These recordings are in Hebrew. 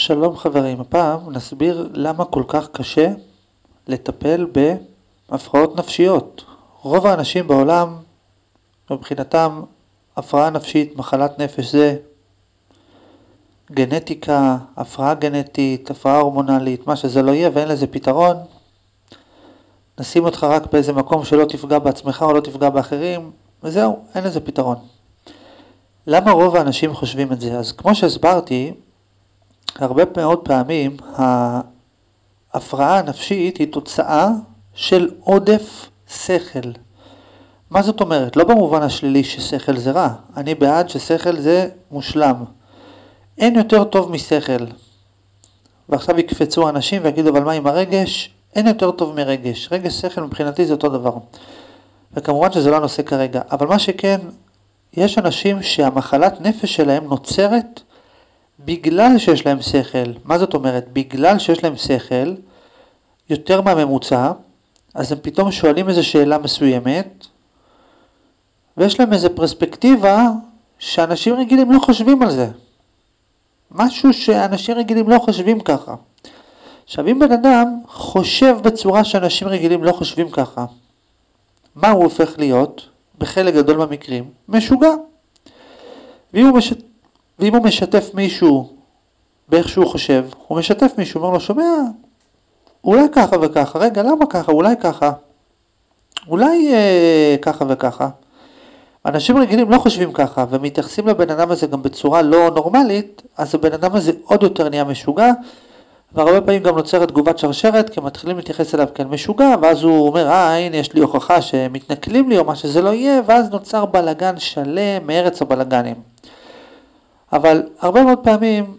שלום חברים, הפעם נסביר למה כל כך קשה לטפל בהפרעות נפשיות. רוב האנשים בעולם, מבחינתם, הפרעה נפשית, מחלת נפש זה גנטיקה, הפרעה גנטית, הפרעה הורמונלית, מה שזה לא יהיה ואין לזה פתרון. נשים אותך רק באיזה מקום שלא תפגע בעצמך או לא תפגע באחרים, וזהו, אין לזה פתרון. למה רוב האנשים חושבים את זה? אז כמו שהסברתי, הרבה מאוד פעמים ההפרעה הנפשית היא תוצאה של עודף שכל. מה זאת אומרת? לא במובן השלילי ששכל זה רע. אני בעד ששכל זה מושלם. אין יותר טוב משכל. ועכשיו יקפצו אנשים ויגידו, אבל מה עם הרגש? אין יותר טוב מרגש. רגש שכל מבחינתי זה אותו דבר. וכמובן שזה לא הנושא כרגע. אבל מה שכן, יש אנשים שהמחלת נפש שלהם נוצרת בגלל שיש להם שכל. מה זאת אומרת? בגלל שיש להם שכל יותר מהממוצע, אז הם פתאום שואלים איזו שאלה מסוימת, ויש להם איזו פרספקטיבה שאנשים רגילים לא חושבים על זה. משהו שאנשים רגילים לא חושבים ככה. עכשיו, אם בן אדם חושב בצורה שאנשים רגילים לא חושבים ככה, מה הוא הופך להיות? בחלק גדול מהמקרים, משוגע. ואם הוא משתף מישהו באיך שהוא חושב, הוא משתף מישהו, אומר לו, שומע, אולי ככה וככה, רגע, למה ככה, אולי ככה, אולי ככה וככה. אנשים רגילים לא חושבים ככה, ומתייחסים לבן אדם הזה גם בצורה לא נורמלית, אז הבן אדם הזה עוד יותר נהיה משוגע, והרבה פעמים גם נוצרת תגובת שרשרת, כי מתחילים להתייחס אליו כאל משוגע, ואז הוא אומר, הנה יש לי הוכחה שמתנכלים לי, או מה שזה לא יהיה, ואז נוצר בלגן שלם מארץ הבלגנים. אבל הרבה מאוד פעמים,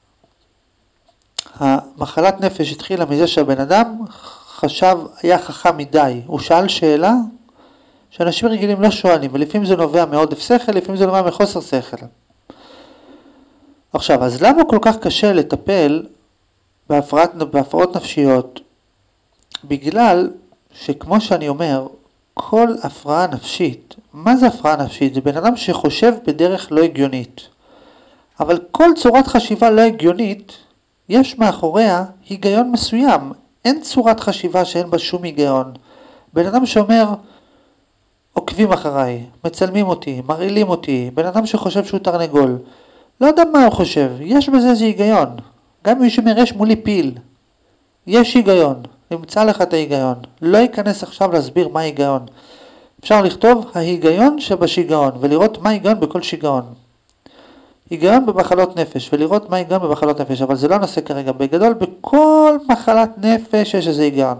המחלת נפש התחילה מזה שהבן אדם היה חכם מדי. הוא שאל שאלה שאנשים רגילים לא שואלים, ולפעמים זה נובע מעודף שכל, לפעמים זה נובע מחוסר שכל. עכשיו, אז למה כל כך קשה לטפל בהפרעות נפשיות? בגלל שכמו שאני אומר, כל הפרעה נפשית, מה זה הפרעה נפשית? זה בן אדם שחושב בדרך לא הגיונית. אבל כל צורת חשיבה לא הגיונית, יש מאחוריה היגיון מסוים. אין צורת חשיבה שאין בה שום היגיון. בן אדם שאומר, עוקבים אחריי, מצלמים אותי, מרעילים אותי, בן אדם שחושב שהוא תרנגול, לא יודע מה הוא חושב, יש בזה איזה היגיון. גם מי שמרש מולי פיל, יש היגיון, נמצא לך את ההיגיון. לא ייכנס עכשיו להסביר מה ההיגיון. אפשר לכתוב ההיגיון שבשיגעון, ולראות מה ההיגיון בכל שיגעון. היגיון במחלות נפש, ולראות מה היגיון במחלות נפש, אבל זה לא נושא כרגע. בגדול, בכל מחלת נפש יש איזה היגיון.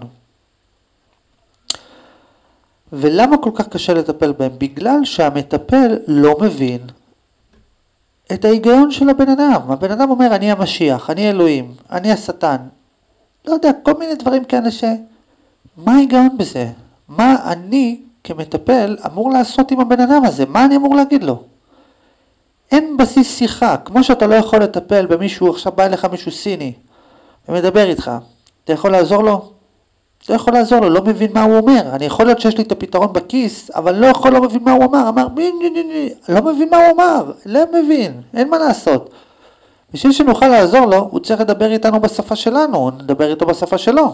ולמה כל כך קשה לטפל בהם? בגלל שהמטפל לא מבין את ההיגיון של הבן אדם. הבן אדם אומר, אני המשיח, אני אלוהים, אני השטן. לא יודע, כל מיני דברים כאלה מה ההיגיון בזה? מה אני כמטפל אמור לעשות עם הבן אדם הזה? מה אני אמור להגיד לו? אין בסיס שיחה, כמו שאתה לא יכול לטפל במישהו, עכשיו בא אליך מישהו סיני, ומדבר איתך, אתה יכול לעזור לו? אתה יכול לעזור לו, לא מבין מה הוא אומר, אני יכול להיות שיש לי את הפתרון בכיס, אבל לא מבין מה הוא אמר, לא מבין מה הוא אמר, לא מבין, אין מה לעשות. בשביל שנוכל לעזור לו, הוא צריך לדבר איתנו בשפה שלנו, נדבר איתו בשפה שלו.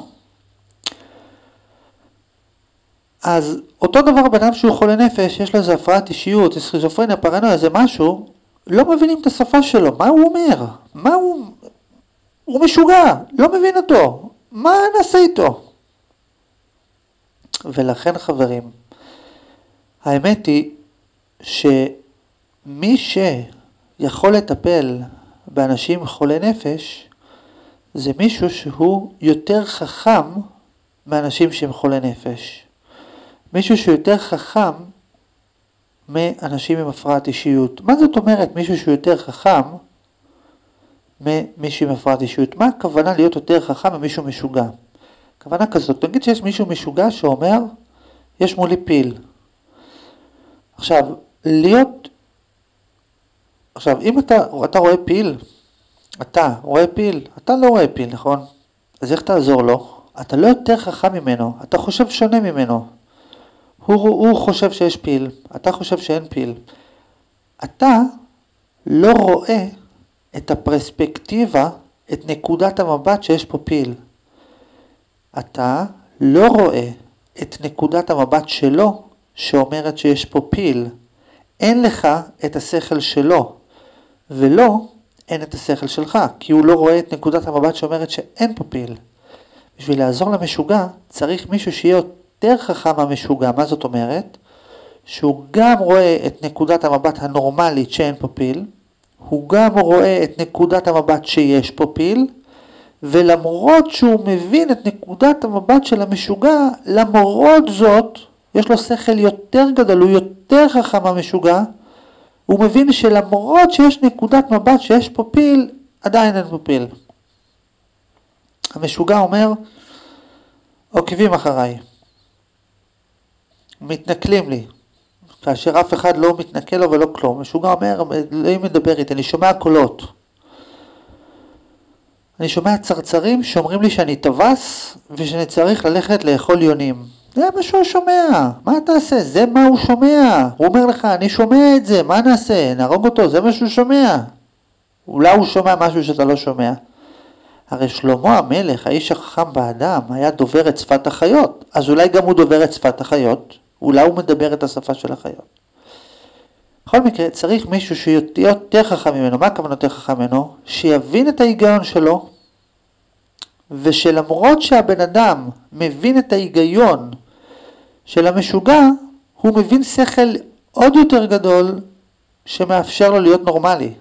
אז אותו דבר בן אדם שהוא חולה נפש, יש לו איזו הפרעת אישיות, סכיזופרניה, פרנויה, זה משהו, לא מבינים את השפה שלו, מה הוא אומר? הוא משוגע, לא מבין אותו, מה נעשה איתו? ולכן חברים, האמת היא שמי שיכול לטפל באנשים חולי נפש, זה מישהו שהוא יותר חכם מאנשים שהם חולי נפש. מישהו שיותר חכם מאנשים עם הפרעת אישיות. מה זאת אומרת מישהו שהוא יותר חכם ממישהו עם הפרעת אישיות? מה הכוונה להיות יותר חכם ממישהו משוגע? הכוונה כזאת, נגיד שיש מישהו משוגע שאומר, יש מולי פיל. עכשיו, אם אתה רואה פיל, אתה לא רואה פיל, נכון? אז איך תעזור לו? אתה לא יותר חכם ממנו, אתה חושב שונה ממנו. הוא חושב שיש פיל, אתה חושב שאין פיל. אתה לא רואה את הפרספקטיבה את נקודת המבט שיש פה פיל. אתה לא רואה את נקודת המבט שלו שאומרת שיש פה פיל. אין לך את השכל שלו, ולא אין את השכל שלך, כי הוא לא רואה את נקודת המבט שאומרת שאין פה פיל. בשביל לעזור למשוגע צריך מישהו שיהיה יותר חכם מהמשוגע. מה זאת אומרת? שהוא גם רואה את נקודת המבט הנורמלית שאין פה פיל, הוא גם רואה את נקודת המבט שיש פה פיל, ולמרות שהוא מבין את נקודת המבט של המשוגע, למרות זאת, יש לו שכל יותר גדול, הוא יותר חכם מהמשוגע, הוא מבין שלמרות שיש נקודת מבט שיש פה פיל, עדיין אין פה פיל. המשוגע אומר, עוקבים אחריי, מתנכלים לי, כאשר אף אחד לא מתנכל לו ולא כלום. המשוגע אומר, אלוהים מדבר איתי, אני שומע קולות. אני שומע צרצרים שאומרים לי שאני טווס ושאני צריך ללכת לאכול יונים. זה מה שהוא שומע, מה תעשה? זה מה הוא שומע. הוא אומר לך, אני שומע את זה, מה נעשה? נהרוג אותו, זה מה שהוא שומע. אולי הוא שומע משהו שאתה לא שומע. הרי שלמה המלך, האיש החכם באדם, היה דובר את שפת החיות. אז אולי גם הוא דובר את שפת החיות, אולי הוא מדבר את השפה של החיות. בכל מקרה, צריך מישהו שיהיה יותר חכם ממנו. מה הכוונה יותר חכם ממנו? שיבין את ההיגיון שלו, ושלמרות שהבן אדם מבין את ההיגיון של המשוגע, הוא מבין שכל עוד יותר גדול שמאפשר לו להיות נורמלי.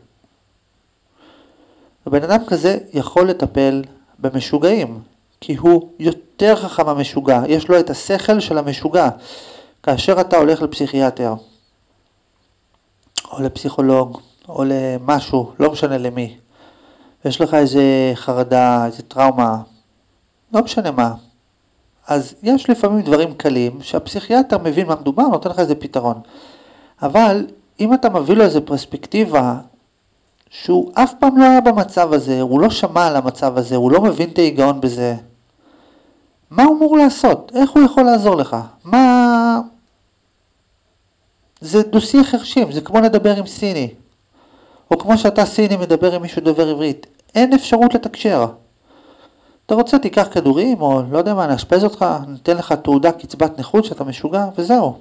הבן אדם כזה יכול לטפל במשוגעים, כי הוא יותר חכם המשוגע, יש לו את השכל של המשוגע. כאשר אתה הולך לפסיכיאטר, או לפסיכולוג, או למשהו, לא משנה למי, יש לך איזה חרדה, איזה טראומה, לא משנה מה, אז יש לפעמים דברים קלים, שהפסיכיאטר מבין מה מדובר, נותן לך איזה פתרון. אבל אם אתה מביא לו איזה פרספקטיבה, שהוא אף פעם לא היה במצב הזה, הוא לא שמע על המצב הזה, הוא לא מבין את ההיגיון בזה, מה הוא אמור לעשות? איך הוא יכול לעזור לך? מה... זה דו-שיח חרשים, זה כמו לדבר עם סיני, או כמו שאתה סיני מדבר עם מישהו דובר עברית, אין אפשרות לתקשר. אתה רוצה תיקח כדורים, או לא יודע מה, נאשפז אותך, ניתן לך תעודה קצבת נכות שאתה משוגע, וזהו.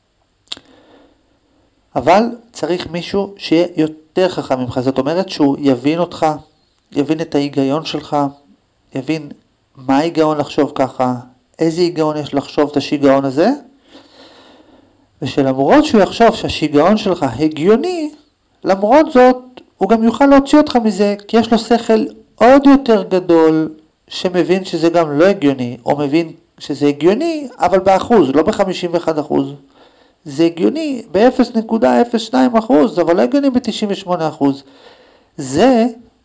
אבל צריך מישהו שיהיה יותר חכם ממך, זאת אומרת שהוא יבין אותך, יבין את ההיגיון שלך, יבין מה ההיגיון לחשוב ככה, איזה היגיון יש לחשוב את השיגעון הזה, ושלמרות שהוא יחשוב שהשיגעון שלך הגיוני, למרות זאת הוא גם יוכל להוציא אותך מזה, כי יש לו שכל עוד יותר גדול שמבין שזה גם לא הגיוני, או מבין שזה הגיוני, אבל באחוז, לא ב-51%. זה הגיוני ב-0.02%, אבל לא הגיוני ב-98%. זה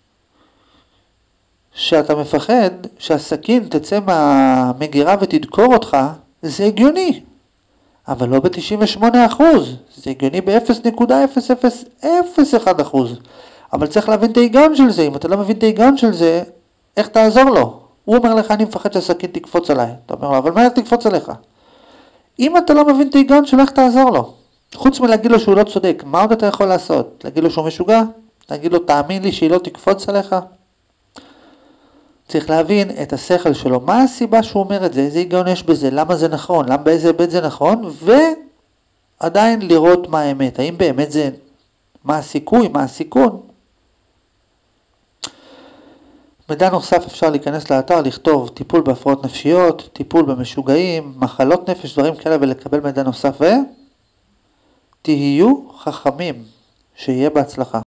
שאתה מפחד שהסכין תצא מהמגירה ותדקור אותך, זה הגיוני. אבל לא ב-98%, זה הגיוני ב-0.0001%. אבל צריך להבין את ההיגיון של זה, אם אתה לא מבין את ההיגיון של זה, איך תעזור לו? הוא אומר לך, אני מפחד שהסכין תקפוץ עליי. אתה אומר לו, אבל מה תקפוץ עליך? אם אתה לא מבין את ההיגיון שלו, איך תעזור לו? חוץ מלהגיד לו שהוא לא צודק, מה עוד אתה יכול לעשות? להגיד לו שהוא משוגע? להגיד לו, תאמין לי שהיא לא תקפוץ עליך? צריך להבין את השכל שלו, מה הסיבה שהוא אומר את זה, איזה היגיון יש בזה, למה זה נכון, למה באיזה היבט זה נכון, ועדיין לראות מה האמת, האם באמת זה, מה הסיכוי, מה הסיכון. מידע נוסף אפשר להיכנס לאתר, לכתוב טיפול בהפרעות נפשיות, טיפול במשוגעים, מחלות נפש, דברים כאלה, ולקבל מידע נוסף, ותהיו חכמים, שיהיה בהצלחה.